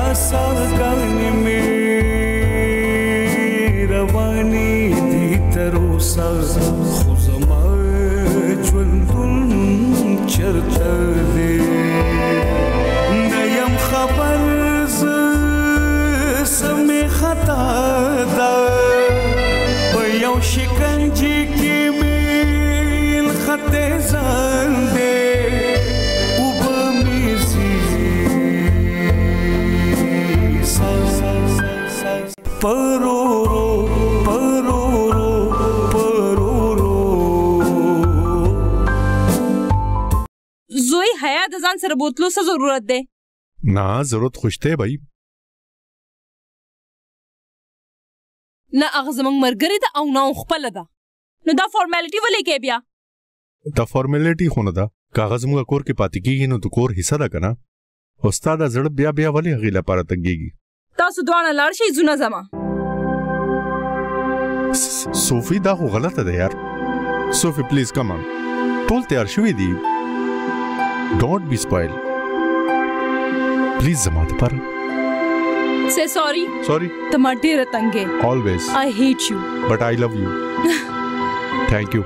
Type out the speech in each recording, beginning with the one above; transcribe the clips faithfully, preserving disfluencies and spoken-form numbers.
आसागानी में रवानी दी तरोसा खुजमा ज्वलदुल चरता दे नयम खबर समय खता दा बयां शिकंजी की मिल खते ज़ंदे परोरो परोरो परोरो زوی حیا د ځان سره بوتلو څه ضرورت دی؟ نه ضرورت خوشته بھائی نه هغه زمونږ ملګرې ده او نه خپله ده نو دا فارمالټي ولې کوې بیا؟ دا فارمالټي خو نه ده کاغذ موږ کور کې پاتې کېږي نو د کور حصه ده که نه او ستا دا زړه بیا بیا ولې هغې لپاره تنګېږي تاسو دواړه لاړ شئ زونه زما صوفي دا خو غلطه ده یار صوفي پلیز کم آن ټول تیار شوي دي ډونټ بی سپایل پلیز زما دپاره say sorry sorry ته ما ډېره تنګې always I hate you but I love you thank you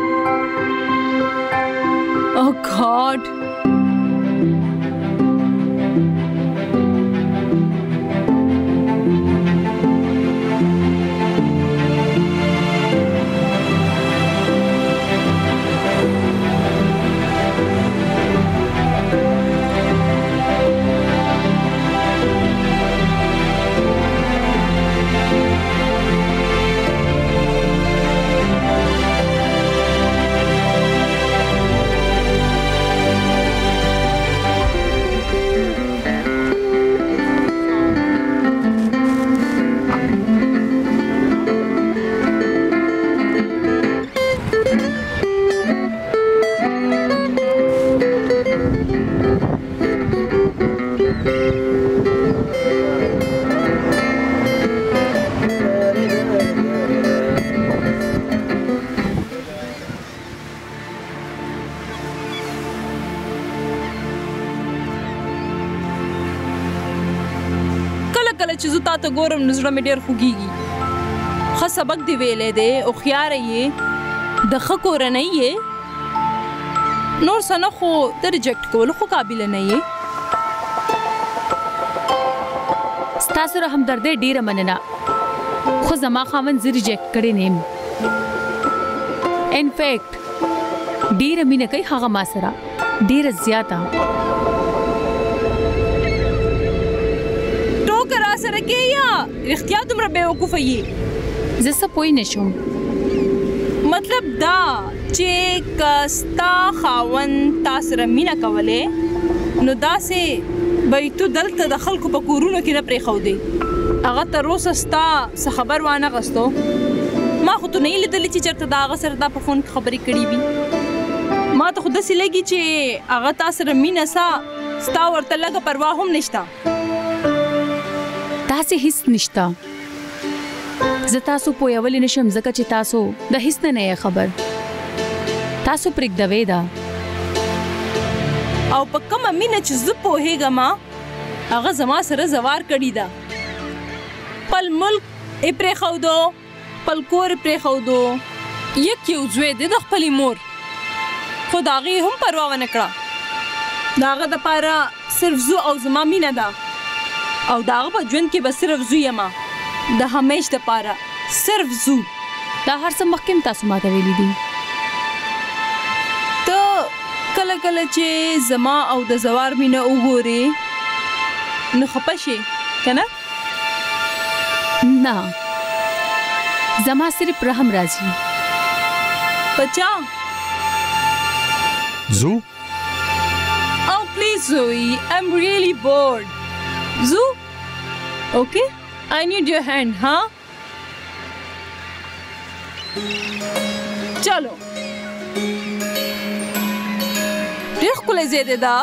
oh God چې زه تا ته ګورم نو زړه مې ډېر خوږېږي ښه سبق دې ویلی دی هوښیاره یې د ښه کورنۍ یې نور څه نه خو د ریجکټ کولو خو قابله نه یې ستا سره همدردۍ ډېره مننه خو زما خاوند زه ریجکټ کړی نه یم انفیکټ ډېره مینه کوي هغه ما سره ډېره زیاته سره کې یا رښتیا دومره بیوقوفه یې زه څه پوه نه شوم مطلب دا چې که ستا خاوند تا سره مینه کولی نو داسې به تو دلته د خلکو په کورونو کې نه پرېښودې هغه تر اوسه ستا څه خبر وانغستو ما خو تو نه یې لیدلې چې چېرته د هغه سره دا په فون کې خبرې کړې وي ما ته خو داسې لګي چې هغه تا سره مینه سا ستا ورته لږه پروا هم نشته تاسې هیڅ نشته زه تاسو پوهولی نشم ځکه چې تاسو د هیڅ نه نه یې خبر تاسو پرېږدوئ ده او په کومه مینه چې زه پوهېږم هغه زما سره زوار کړي ده خپل ملک یې پرېښودو خپل کور یې پرېښودو یک یو زوی دی د خپلې مور خو د هغې هم پروا ونه کړه د هغه دپاره صرف زه او زما مینه ده او د هغه په ژوند کې به صرف زه یم د همیش دپاره صرف زه دا هر څه مخکې هم تاسو ماته ویلي دي ته کله کله چې زما او د زوار مینه وګورې نو خفه شې که نه نه زما صرف رحم راځي په چا زو oh please Zoe I'm really bored Zoo? Okay. I need your hand, huh? चलो. ډېر ښکلی ځای دی دا.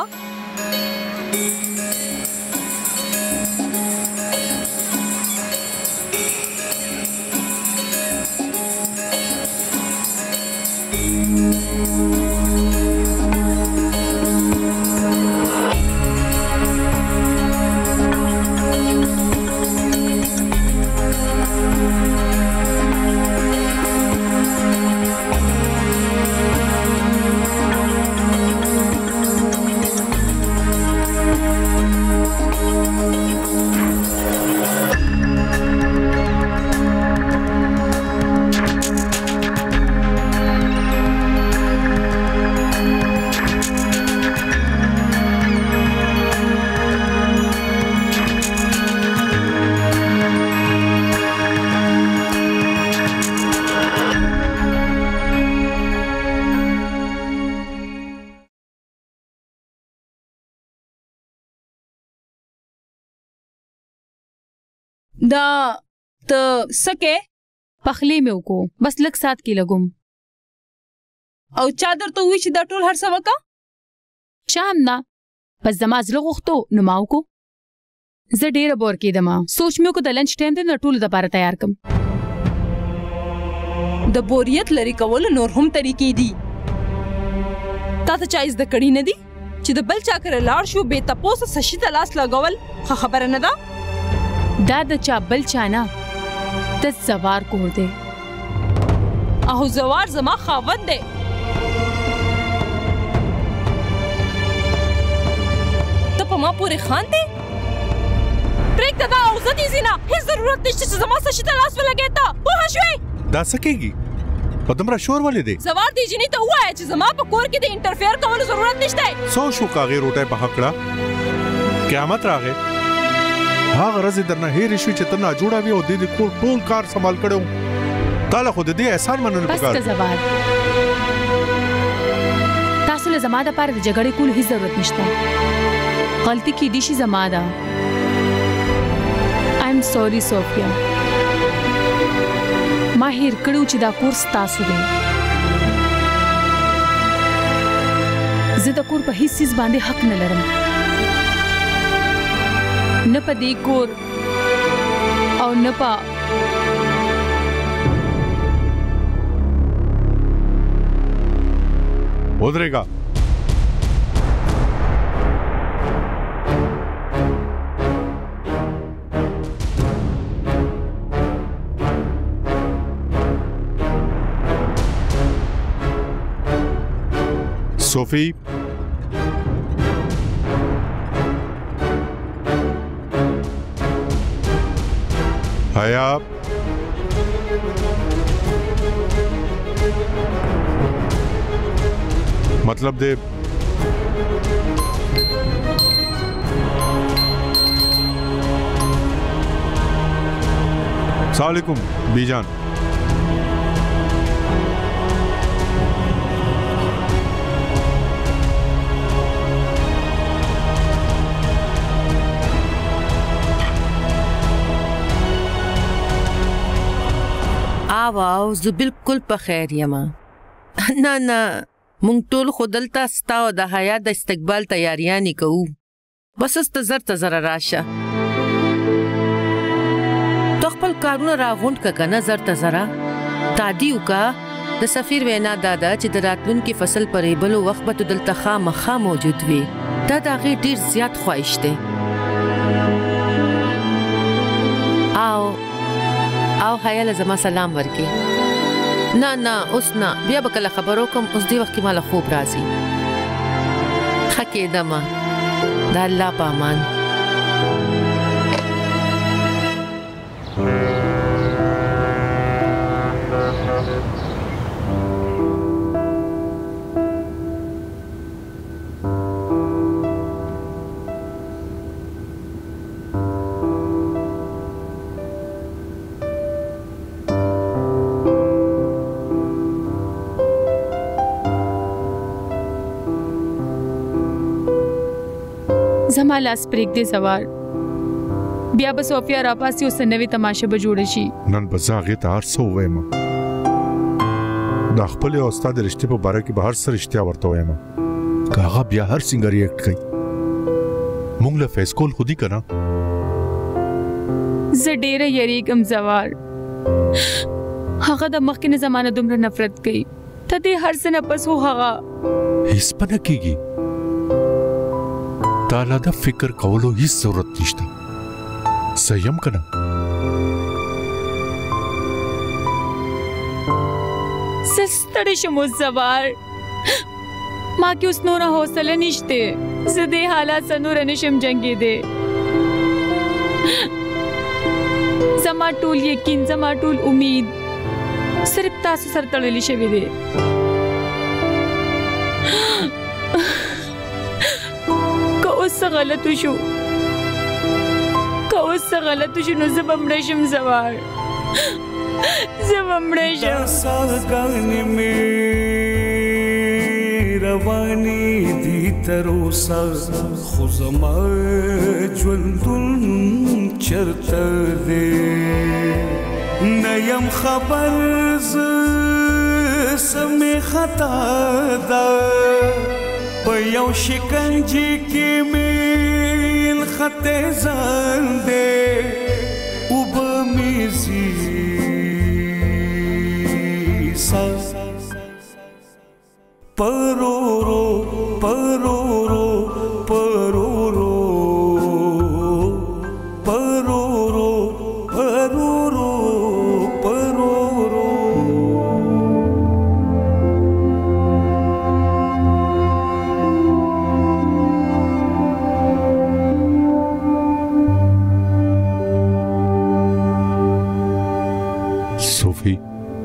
دا ته سکه پخلی مې وکړو بس لږ سات کې لګوم او چادر ته وی چې دا ټول هر څه وکا شام نه بس زما زړه غوښتو نو ما وکړو زه ډېره بور کېدم سوچ مې وکړو د لنچ ټایم دی نو ټولو دپاره تیار کړم د بوریت لري کول نور هم طریقې دي تا ته چا زده کړي نه دي چې د بل چا کره لاړ شو بې تپوسه څه شي ته لاس لګول ښه خبره نه ده دا د چا بل چا نه د زوار کور دی اهو زوار زما خاوند دی ته په ما پورې خاندې پرېږده دا او زه دې ځینه هېڅ ضرورت نشته چې زما څه شي ته لاس ولګې ته پوه شوې دا څه کېږي په دومره شور ولې دی زوار دې جینۍ ته ووایه چې زما په کور کې د انټرفیر کولو ضرورت نشته څو شو کاغې روټۍ په حق کړه قیامت راغی هغه ورځې درنه هېرې شوې چې ته ناجوړه وې او دې د کور ټول کار سمال کړی و تا له خو د دې احسان منل بس که زوار تاسو له زما دپاره د جګړې کولو هېڅ ضرورت نشته غلطي کیدی شي زما ده آی ایم سوري صوفیا ما هېر کړو چې دا کور ستاسو دی زه د کور په هیڅ څیز باندې حق نه لرم نه په دې کور او نه په ودرېږه صوفی حیا مطلب دے السلام علیکم بی جان واو زه بالکل په خیر یم نه نه مونږ ټول خو دلته ستا او د حیا د استقبال تیاریانې کوو بس است زر ته زر راشه تو خپل کارونه راغونډ که که نه زر ته زره تادي وکړه د سفیر وینا دا ده چې د راتلونکي فصل په ریبلو وخت به تو دلته خامخا موجود وي دا د هغې ډېر زیات خواهش دی او او حیا له زما سلام ورکې نه نه اوس نه بیا به کله خبر وکړم اوس دې وخت کې ماله خوب راځي ښه کېدمه د الله په امان زما لاس پرېږدې زوار بیا به صوفیا راپاسي اوس نوې تماشه به جوړه شي نن به زه هغې ته هر څه ووایم د خپلې او ستا د رشتې په باره کې به هر څه رښتیا ورته ووایم که هغه بیا هر څنګه ریاکټ کوي موږ له فیس کول خودي که نه زه ډېره یریږم زوار هغه د مخکې زمانه دومره نفرت کوي ته دې هر څه نه پس و هغه هیڅ به نه کېږي تعالی د فکر کولو هیڅ ضرورت نشته سیم کنه ستړی شم اوس زوار ما کې اوس نوره حوصله نشته زه دې حالات سره نوره نشم جنګېدی زما ټول یقین زما ټول امید صرف تاسو سره تړلی شوی دی اوس غلط شو که اوس غلط شو نو زه به مړه شم زوار زه به مړه شم ساګانې مې روانې دي تر اوسه خو زما ژوندون چرته دی نیم خبر ز سمې خطا ده په یو شکنجې کې مې خطې ځان دی اوبه مې ځي سا پرورو پرورو پرورو پرورو پرورو پرورو صوفی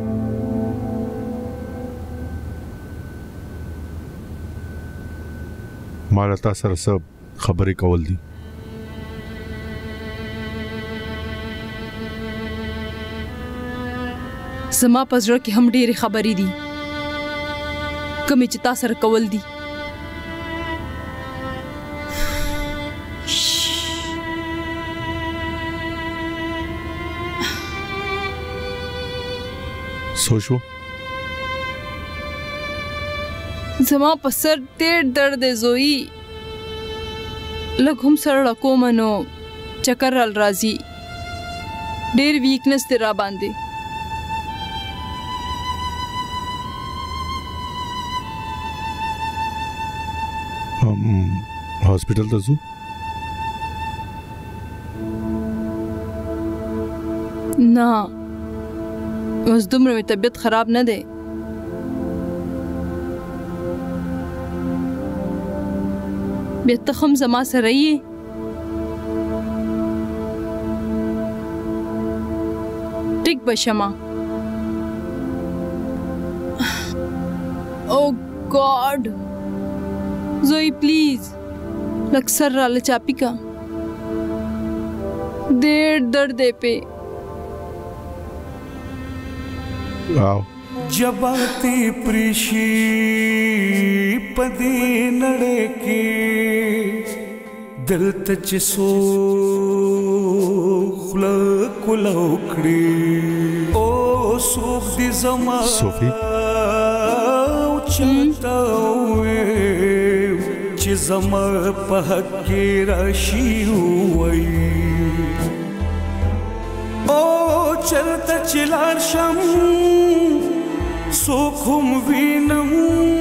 مالا تا سره سب خبرې کول دي زما په زړه کې هم ډېرې خبرې دي کومې چې تا سره کول دي سوچو زما په سر ډېر درد دی زوی لږ هم سر ړکوم نو چکر رال راځي ډېر ویکنس دی را باندې هاسپټل ته ځو نه اوس دومره مې طبیعت خراب نه دی بیا ته هم زما سره یې ټیک به شمه او ګاډ زوی پلیز لږ سر راله چاپي کا ډېر درد دی پې واو جباتی پریشی پدی نړۍ کې دلته چې سو خله کوله وکړي او څوک دې زما صوفی چاته وویم چې زما په حق کې راشي ووایي او چرته چې لاړ شم څوک هم وینم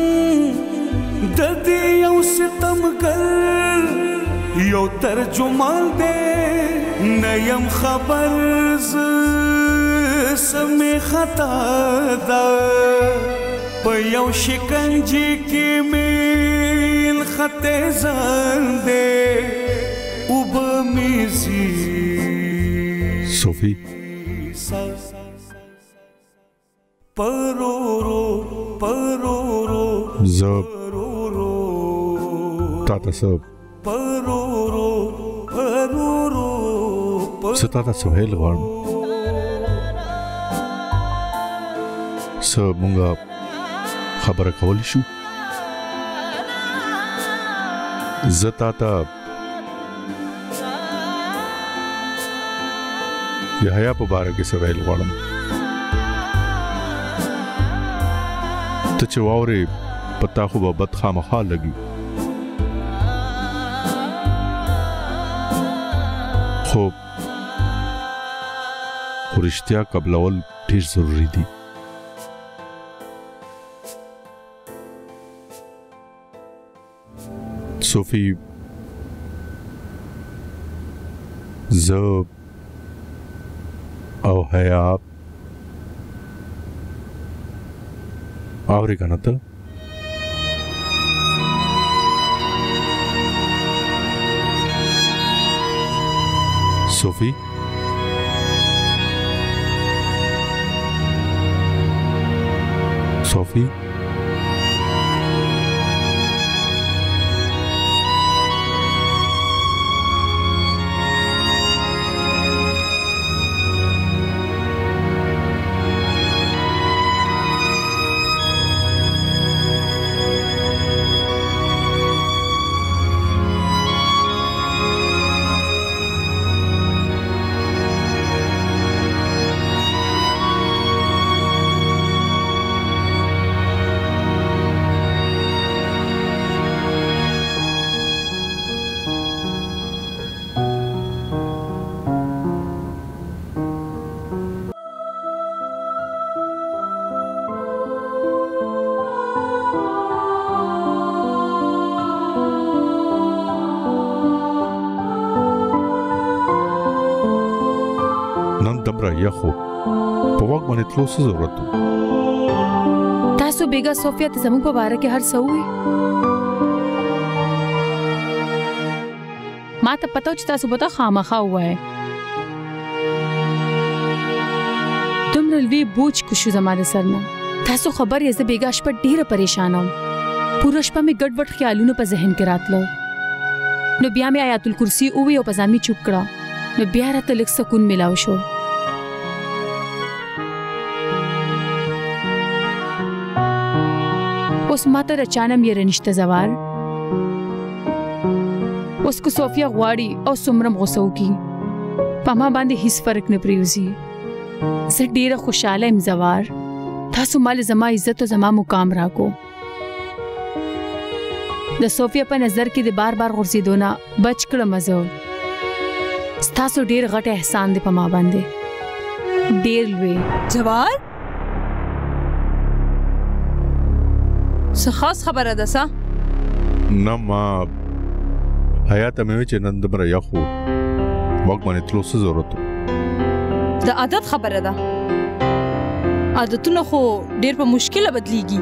د دې یو ستمګر یو ترجمان دی نه یم خبر زه سمې خطا ده په یو شکنجې کې مې خطې ځان دی اوبه مې ځي صوفی پرورو پرورو زه تا ته څه پرورو پرورو زه تا ته سهیل غواړم څه مونږه خبره کولی شو زه تا ته د حیا په باره کې سهیل غواړم ته چې واورې پتا خو به بد خامخا لګي خو خو رښتیا قبلول ډېر ضروري دي صوفی زه او حیا اورې کنه ته صوفی صوفی نن دمره یخو په وخت باندې تلو څه ضرورت و تاسو بیګا صوفیا ته زموږ په باره کې هر څه ووایي ما ته پته و چې تاسو به ته خامخا ووایئ دومره لوی بوج کوشو زما د سر نه تاسو خبر یې زه بیګا شپه ډېره پریشانه وم پوره شپه مې ګډ وډ خیالونه په ذهن کې راتلل نو بیا مې آیات الکرسی ووی او په ځان مې چوپ کړه نو بیا راته لږ سکون میلاو شو اوس ماته رچانم یې رنشته زوال اوس کو صوفیا غواړي او څومره غوسه وکړي په ما باندې هیڅ فرق نه پریوزي زه ډېره خوشاله یم زوار تاسو مال زما عزت او زما مقام راکو د صوفیا په نظر کې د بار بار غورځېدو نه بچ کړم زه ستاسو ډېر غټ احسان دی په ما باندې ډېر لوی جوار څه خاص خبره ده څه نه ما حیا ته مې وی چې نن دمره یخو وخت باندې تلو څه ضرورت و د عادت خبره ده عادتونه خو ډېر په مشکله بدلیږي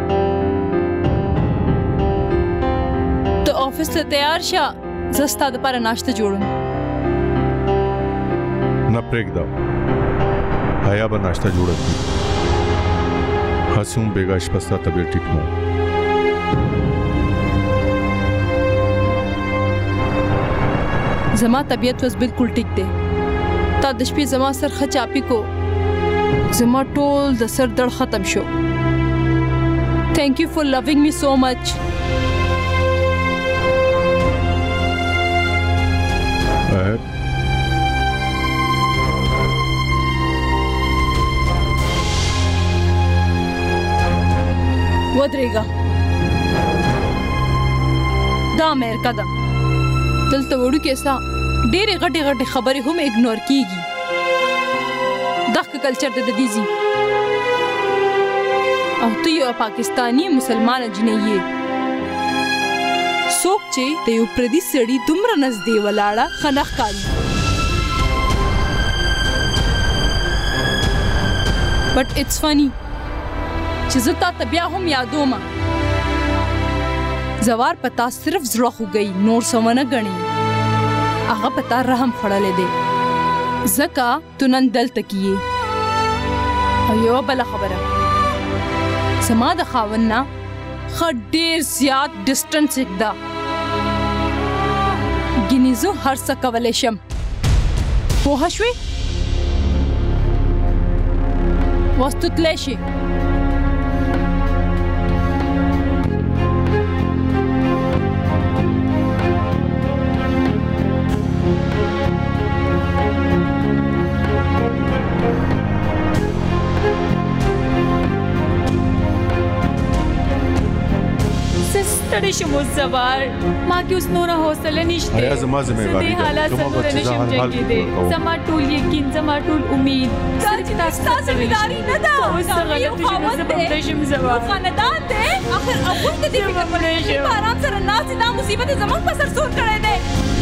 ته آفس ته تیار شه زه ستا دپاره ناشته جوړم نه پرېږده حیا به ناشته جوړه کړي هسې هم بېګا شپه ستا طبیعت ټیک نه و زما طبیعت اوس بالکل ټیک دی تا د شپې زما سر ښه چاپي کو زما ټول د سر درد ختم شو تھینک یو فار لوینګ می سو مچ ودرېږه دا امریکا ده دلته وړوکې سا ډېرې غټې غټې خبرې هم اګنور کیږي دغه کلچر د دیزي او ته یو پاکستانی مسلمان جنې یې څوک چې د یو پردي سړي دومره نږدې ولاړه ښه نه ښکاري بټ اټس فني چې زه تا ته بیا هم یادومه زوار پتا صرف زړه خوږی نور څه ونه ګڼي هغه پتا رحم خوړلی دی ځکه تو نن دلته کیې او یوه بله خبره زما د خاوند نه ښه ډېر زیات ډسټنس ایږده ګینې زه هر څه کولی شم پوه شوې اوس تو تلی شي ستړی شم اوس زوار ما کې اوس نوره حوصله نشته حیا زما ذمہواري ده حالات سره نشم جنګېدی زما ټول یقین زما ټول امید دا چې تاسو ذمہواري نه ده اوس غلطي شنو زه به نشم زوار خاندان دی اخر اول ته دې فکر په آرام سره ناست دا مصیبت زموږ په سر سور کړی دی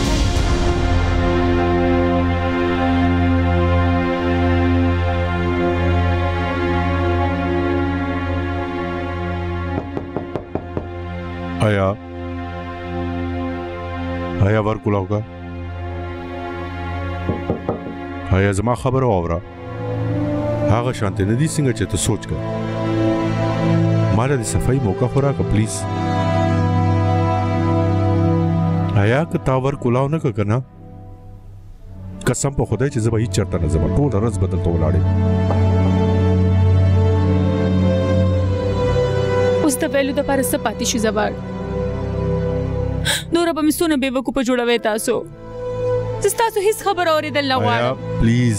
حیا حیا ور کولاوګه حیا زما خبره واوره هغه شانته ندی څنګه چې ته سوچ کړ مال دې صفائی موقع خورا کا پلیز حیا که تا ور کولاو نه کنه قسم په خدای چې زما هیڅ چرته نه زما ټول رز بدل ته ولاړې اوس ته ویلو د پاره څه پاتې شو زوار نور به مې څونه بېوقوفه جوړوئ تاسو زه ستاسو هیڅ خبره اورېدل نه غواړم پلیز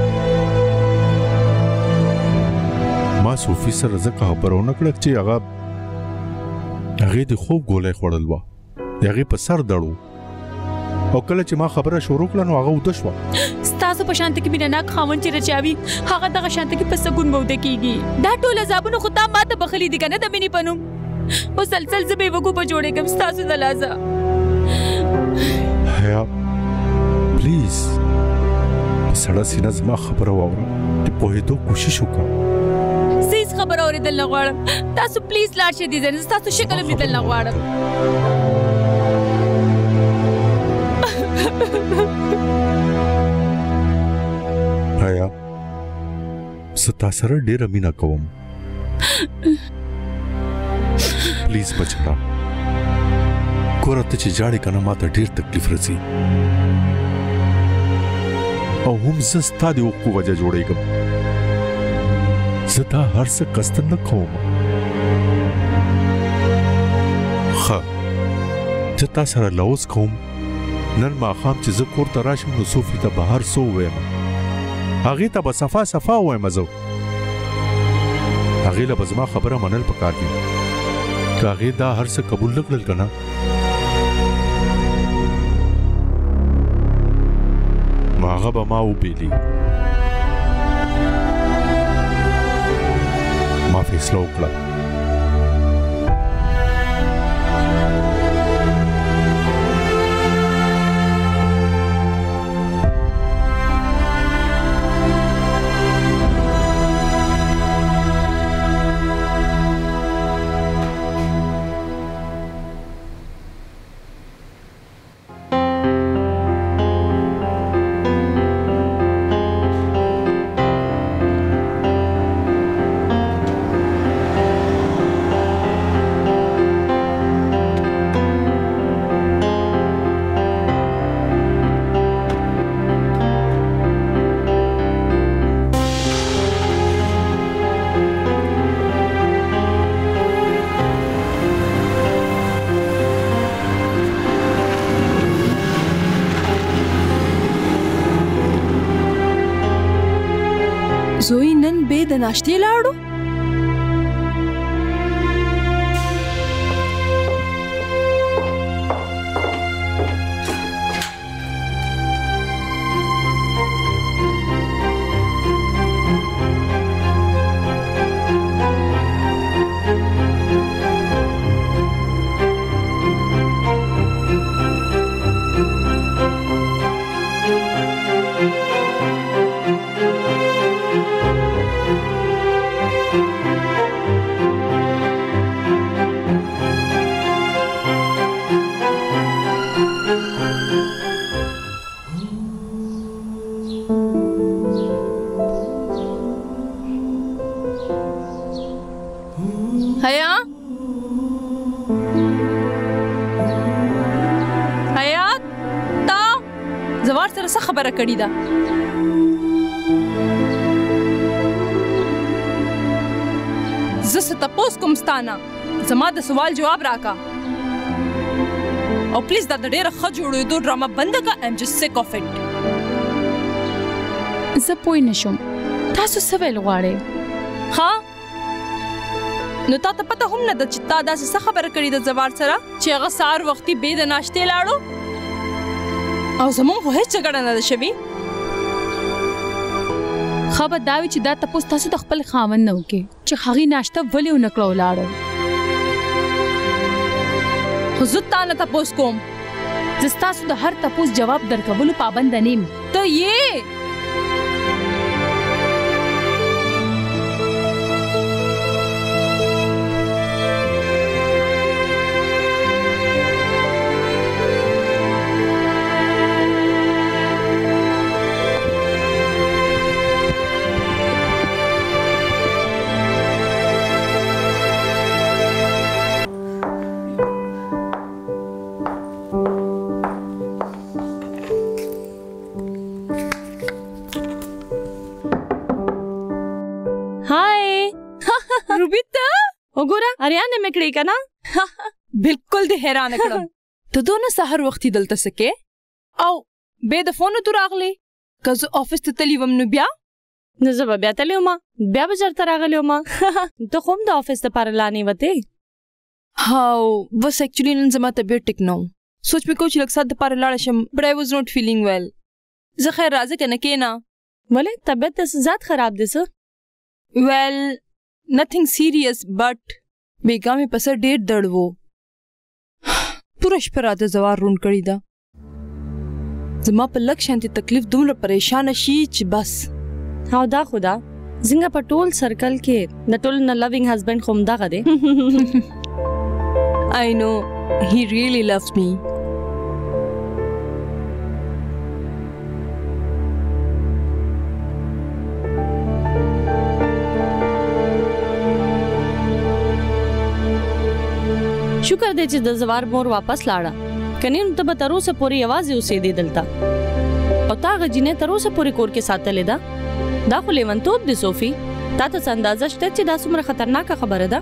ما صوفي سره ځکه خبره ونه کړه چې هغه هغې د خوب ګولۍ خوړل وه د هغې په سر دړو او کله چې ما خبره شروع کړه نو هغه وده شوه ستاسو په شانته کې مینه ناک خاوند چې رچاوي هغه دغه شانته کې په سکون موده کېږي دا ټول عذابونه خو تا ما ته بخلي دي که نه د مینې په نوم مسلسل زه بېوقوفه جوړېږم ستاسو د لاسه حیا پلیز سړه سینه زما خبره واوره چې پوهېدو کوشش وکړه. سیس خبره اورېدل نه غواړم. تاسو پلیز لاړ شئ دې ځای نه. تاسو شکل هم لیدل نه غواړم. حیا زه تا سره ډېره مینه کوم. پلیز بچړه ګوره ته چې ژاړې که نه ما ته ډېر تکلیف رسي او هم زه ستا د اوښکو وجه جوړېږم. زه دا هر څه قصدن نه کوم. ښه زه تا سره لوز کوم. نن ماښام چې زه کور ته راشم نو صوفي ته بهر څه ووایم هغې ته به صفا صفا ووایم. زه هغې له به زما خبره منل پکار دي. که هغې دا هر څه قبول نه کړل که نه نو هغه به ما وبېلي. ما فیصله وکړه زوی نن به د ناشتې لاړو. حیا حیات تا زوار سره څه خبره کړې ده؟ زه څه تپوس کوم ستانه زما د سوال جواب راکا او پلیز دا د ډېره ښه جوړېدو ډرامه بنده کا. ایم جسټ سیک آف اټ. زه پوه نه شوم تاسو څه ویل غواړئ؟ ها نو تا ته پته هم نه ده چې تا داسې څه خبره کړې ده زوار سره چې هغه سهار وختي بې د ناشتې لاړو او زموږ خو هېڅ جګړه نه ده شوې. ښه به دا وي چې دا تپوس تاسو د خپل خاوند نه وکړئ چې هغې ناشته ولې ونه کړه ولاړه. خو زه تا نه تپوس کوم. زه ستاسو د هر تپوس جواب درکولو پابنده نه یم. ته یې وګوره اریان مې کړې کنه. بالکل دې حیران کړم. ته دونه سحر وختي دلته سکے او به د فون ته راغلی که زه افیس ته تللی وم نو بیا نو زه به بیا تللی وم بیا به چېرته راغلی وم. ته خو هم د افیس دپاره لا نه وتې؟ هاو بس ایکچولی نن زما طبیعت ټیک نه و. سوچ مې کوم چې لږ ساعت دپاره لاړه شم بټ آی واز ناٹ فیلینګ ویل. زه خیر راځه که نه کښېنه. ولې طبیعت داسې ذات خراب دی څه؟ ویل nothing serious but بیګا مې په سر ډېر درد و. پوره شپه راته زوار روڼ کړې ده. زما په لک شانتي تکلیف دومره پریشان شي چې بس. او دا خدا زنګ په ټول سرکل کې د ټول نه لوینګ هسبند خوم دغه دی. I know he really loves me. شکر دې چې د زوار مور واپس لاړه کني نو ته به تر اوسه پورې आवाज اوسې دی دلته او تا غجینه تر اوسه پورې کور کې ساتلې ده. دا خو لیونتوب دی صوفي. تا ته اندازه شته چې دا څومره خطرناکه خبره ده؟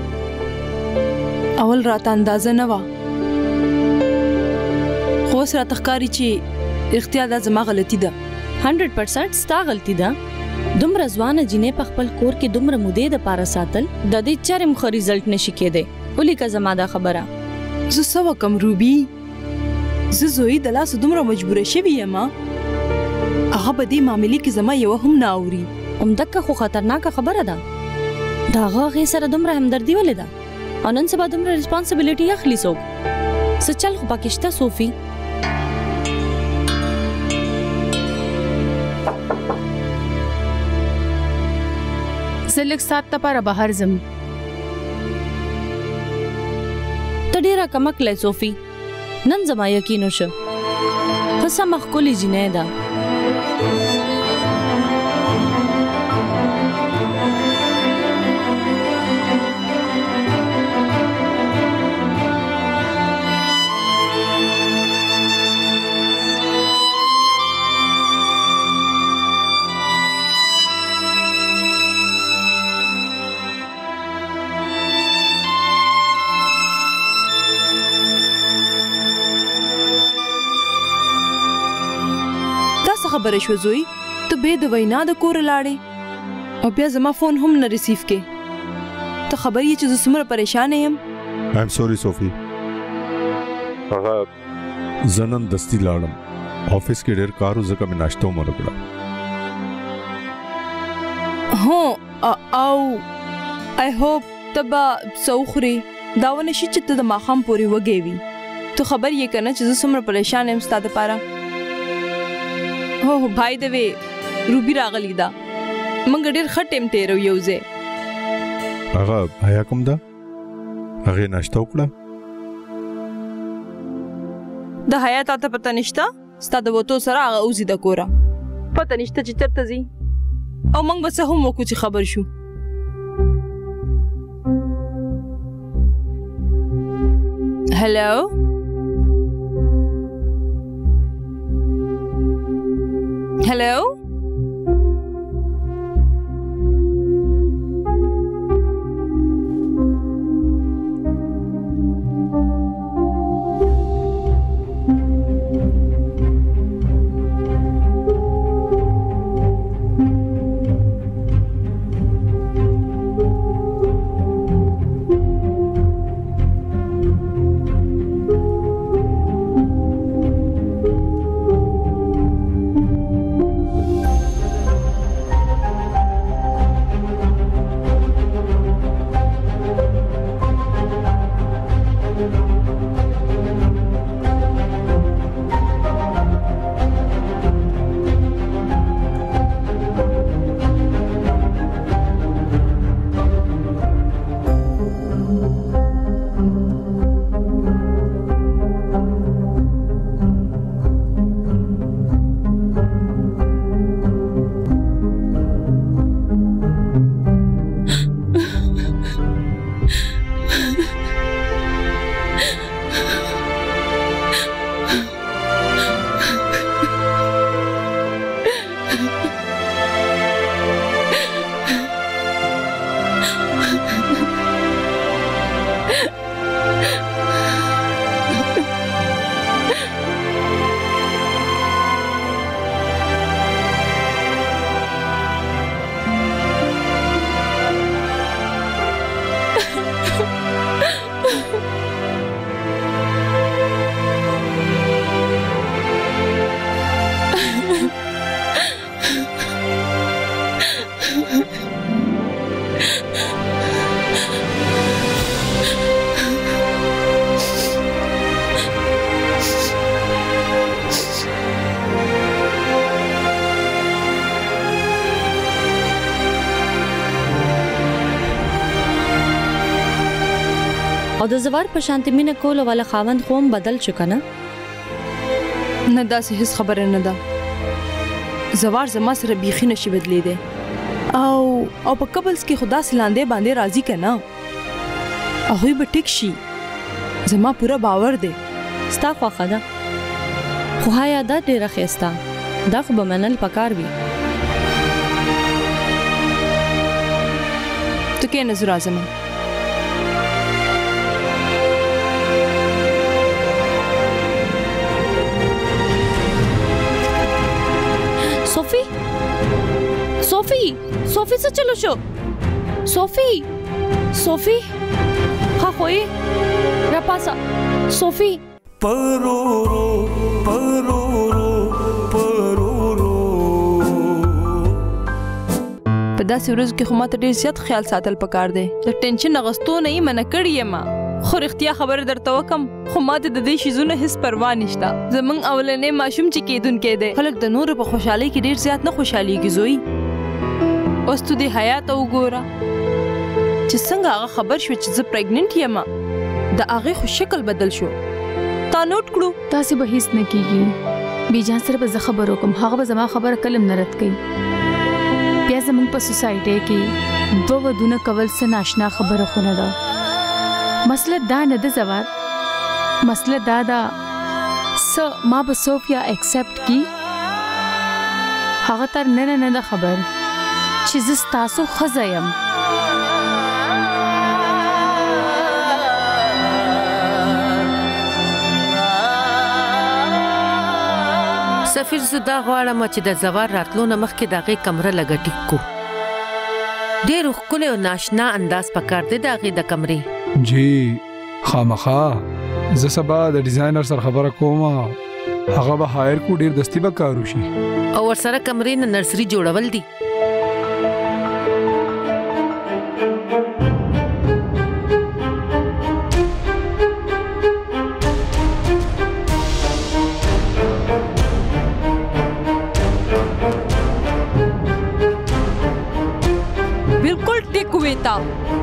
اول راته اندازه نه و خو سره تخکاری چې اختیار د زما غلطی ده. هندرد پرسنټ ستا غلطی ده. دومره ځوانه جنې په خپل کور کې دومره مودې د پاره ساتل د دې چرم خو ریزلټ نشي کېده. ولې که زما دا خبره زه سو کم روبي زه زوی د لاس دومره مجبوره شوی یم هغه به دې معاملې کې زما یو هم نه اوري. همدغه خو خطرناکه خبره ده. دا هغه سره دومره همدردي ولې ده او نن سبا دومره responsibility اخلي څوک؟ څه چل خو پاکشته صوفي. زه لږ سات ته پاره بهر ځم. ته ډېره کمکلی صوفي. نن زما یقین وشه ته سمه ښکلې جینۍ ده. خبره شو زوی ته به د وینا د کور لاړې او بیا زما فون هم نه ریسیو کې. ته خبر یې چې زه څومره پریشان یم. آی ایم سوري صوفي. هغه زنن دستی لاړم آفیس کې ډېر کارو ځکه مې ناشته مو وکړه. هو او آی هوپ تبا سوخري دا ونه شي چې ته د ماخام پورې وګې وي. ته خبر یې کنه چې زه څومره پریشان یم ستاسو لپاره. هو بھائی د وی روبي راغلی دا منګ ډېر خټم تیرو یوځه. هغه حیا کوم دا هغه ناشته وکړه. د حیا ته پته نشته ستاسو وته سره هغه اوسې د کورا پته نشته چې چرته زی او منګ بس هم وکړو چې خبر شو. هلو Hello? او د زوار په شانتي مینه کول والا خاوند خوم بدل شو کنه نه داسې هیڅ خبره نه ده زوار زما سره بیخي نشي بدلی دی او او په قبلس کې خدا سلاندې باندې راضي کنه هغه به ټیک شي زما پورا باور دی ستا خوخه ده خو هایا دا ډیره خسته دا خو به منل پکار وي ته کې نظر اعظم सोफी सोफी सोफी से चलो show Sophie Sophie हाँ खोई रपासा सोफी परोरो परोरो परोरो په داسې ورځو کې خو ماته ډېر زیات خیال ساتل پکار دی د ټینشن اغستو نه یې منع کړې یم خو رښتیا خبره درته وکم خو ماته د دې شیزونو هیڅ پروا نشته زمونږ اولنې ماشوم چې کېدونکی دی خلک د نورو په خوشحالۍ کې ډېر زیات نه خوشحالېږي زوی اوس تو دې حیا ته وګوره چې څنګه هغه خبر شوه چې زه پریګننټ یم د هغې خو شکل بدل شو تا نوټ کړو تاسې به هیڅ نه کیږي بیجان سره به زه خبر وکم هغه به زما خبره کلم نه رد کوي بیا زمونږ په سوسایټۍ کې دوه ودونه کول څه ناشنا خبره خو نه ده مسله دا نه ده زوار مسله دا ده څه ما به صوفیا اکسپټ کی هغه تر نه نه نه ده خبر چې زه ستاسو ښځه یم سفیر زدا غواړم چې د زوار راتلو نه مخکې د هغې کمره لږه ټیک کو ډېر ښکلی او ناشنا انداز پکار دی د هغې د کمرې جی خامخا زه سبا د ډیزاینر سره خبره کوم هغه به هایر کو ډېر دستی به کار وشي او ورسره کمرې نه نرسري جوړول دي بالکل ټیک وې تا